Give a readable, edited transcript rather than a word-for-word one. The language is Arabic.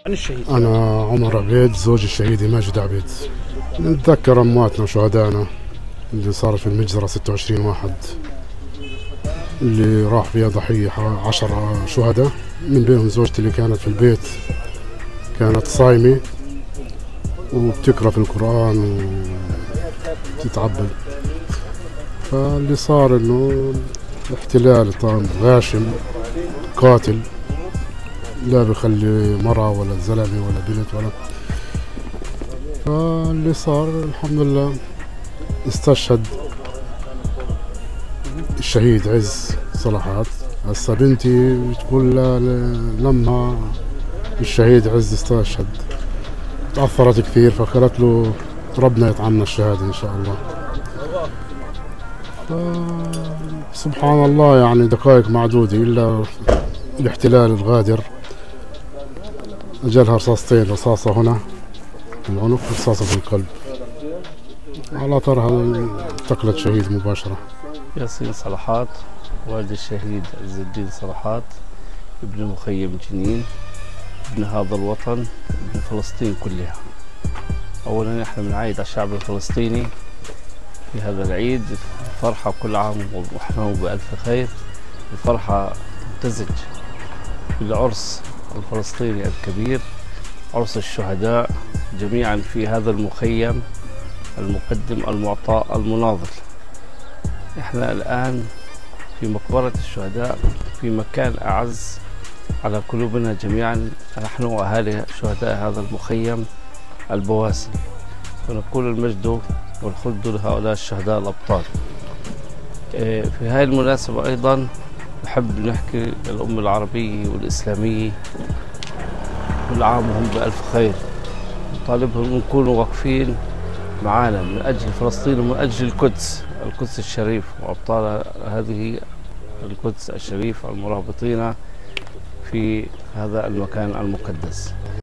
عن الشهيد. أنا عمر عبيد، زوج الشهيد ماجد عبيد. نتذكر أمواتنا وشهدائنا اللي صار في المجزرة 26 واحد اللي راح فيها ضحية 10 شهداء، من بينهم زوجتي اللي كانت في البيت، كانت صايمة وبتقرأ في القرآن وتتعبد. فاللي صار إنه احتلال غاشم قاتل، لا بخلي مرأة ولا زلمة ولا بنت ولا. فاللي صار الحمد لله استشهد الشهيد عز صلاحات. هسا بنتي بتقول لما الشهيد عز استشهد تأثرت كثير، فقالت له ربنا يطعمنا الشهادة إن شاء الله. سبحان الله، يعني دقائق معدودة إلا الاحتلال الغادر أجلها رصاصتين، رصاصة هنا في العنق ورصاصة في القلب، على طرها انتقلت شهيد مباشرة. ياسين صلاحات، والد الشهيد عز الدين صلاحات، ابن مخيم جنين، ابن هذا الوطن، ابن فلسطين كلها. أولا نحن بنعايد على الشعب الفلسطيني في هذا العيد الفرحة، كل عام ونحن بألف خير. الفرحة تمتزج بالعرس الفلسطيني الكبير، عرس الشهداء جميعا في هذا المخيم المقدم المعطاء المناضل. احنا الآن في مقبرة الشهداء، في مكان أعز على قلوبنا جميعا نحن وأهالي شهداء هذا المخيم البواسل، ونقول المجد والخلد لهؤلاء الشهداء الأبطال. في هذه المناسبة أيضا نحب نحكي الأمة العربية والإسلامية كل عام وهم بألف خير، نطالبهم نكونوا واقفين معانا من أجل فلسطين ومن أجل القدس الشريف وأبطال هذه القدس الشريف المرابطين في هذا المكان المقدس.